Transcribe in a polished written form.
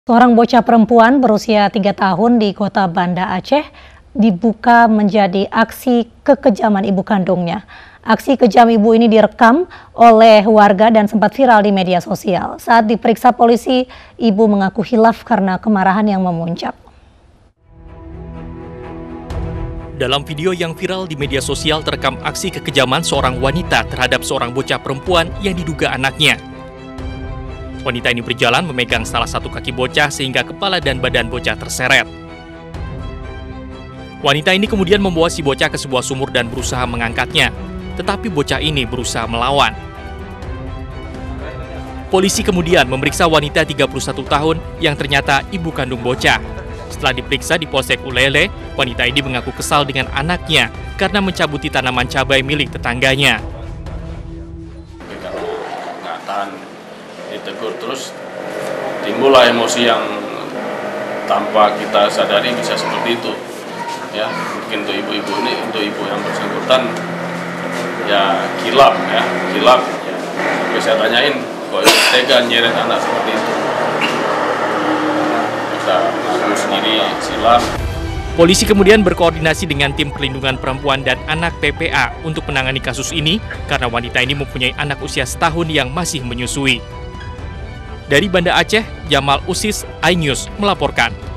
Seorang bocah perempuan berusia 3 tahun di kota Banda Aceh dibuka menjadi aksi kekejaman ibu kandungnya. Aksi kejam ibu ini direkam oleh warga dan sempat viral di media sosial. Saat diperiksa polisi, ibu mengaku hilaf karena kemarahan yang memuncak. Dalam video yang viral di media sosial terekam aksi kekejaman seorang wanita terhadap seorang bocah perempuan yang diduga anaknya. Wanita ini berjalan memegang salah satu kaki bocah sehingga kepala dan badan bocah terseret. Wanita ini kemudian membawa si bocah ke sebuah sumur dan berusaha mengangkatnya, tetapi bocah ini berusaha melawan. Polisi kemudian memeriksa wanita 31 tahun yang ternyata ibu kandung bocah. Setelah diperiksa di Polsek Ulele, wanita ini mengaku kesal dengan anaknya karena mencabuti tanaman cabai milik tetangganya. Nggak tahan ditegur, terus timbullah emosi yang tanpa kita sadari bisa seperti itu. Ya, mungkin untuk ibu-ibu ini, untuk ibu yang bersangkutan, ya kilap. Tapi saya tanyain, kok tega nyeret anak seperti itu? Kita ngaku sendiri silap. Polisi kemudian berkoordinasi dengan tim perlindungan perempuan dan anak PPA untuk menangani kasus ini karena wanita ini mempunyai anak usia setahun yang masih menyusui. Dari Banda Aceh, Jamal Usis, iNews melaporkan.